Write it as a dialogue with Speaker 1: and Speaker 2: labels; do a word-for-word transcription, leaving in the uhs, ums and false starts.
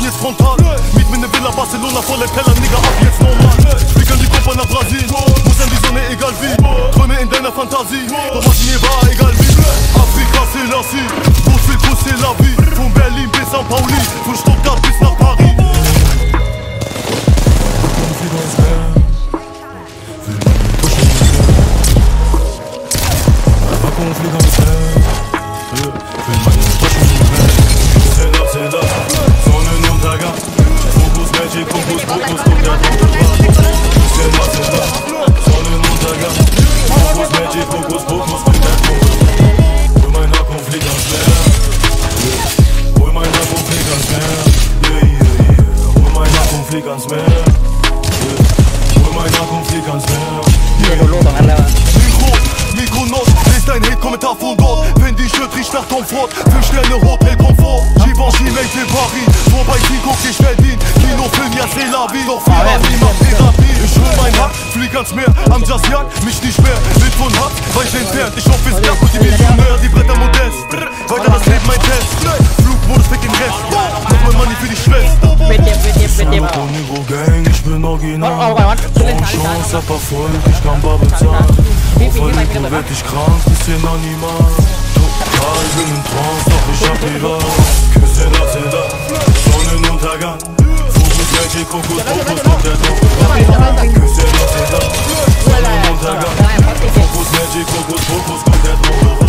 Speaker 1: jetzt frontal. Miet mir ne Villa Barcelona, voller Keller, Nigga, ab jetzt normal. Flieg an die Gruppe nach Brasilien, muss an die Sonne, egal wie. Träume in deiner Fantasie, doch was mir war, egal wie. Afrika, Selassie, Brüssel, Brüssel, la vie. Von Berlin bis São Pauli, von Stuttgart bis nach Paris. Sonnenuntergang, Fokus, Magic, Fokus, Fokus, kommt der Druck. Sonnenuntergang, Fokus, Magic, Fokus, Fokus, kommt der Druck. Hol mein Akku, flieg ans Meer. Hol mein Akku, flieg ans Meer. Yeah, yeah, yeah. Hol mein Akku, flieg ans Meer. Hol mein Akku, flieg ans Meer. Mikro, Mikronos, lest dein Hate-Kommentar von dort. Wenn die Shirt riecht nach Tom Ford, fünf Sterne Hotel Komfort. Givenchy, made in Paris, vorbei Tico, ich verdien. Kino, Film, ja, c'est la vie, doch Fehler, wie macht Therapie. Ich hol mein Hack, flieg ans Meer, am Jazzian, mich nicht mehr. Wild von Hack, weit entfernt, ich hoffe es klappt und die Millionär, die Bretter modest. Weiter das Leben, mein Test. Flugmodus, weg den Rest. Noch mein Money für die Schwester. Gang, ich bin original. Ohne Chance, hab Erfolg, ich kann bar bezahlen. Auf Verliebung werd ich krank, bisschen animal. Total, bin in Trance, doch ich hab die Wahl. Küsse da, Seda, Sonnenuntergang. Fokus, Magic, Fokus, Fokus, kommt der Druck. Küsse da, Seda, Sonnenuntergang. Fokus, Magic, Fokus, Fokus, kommt der Druck.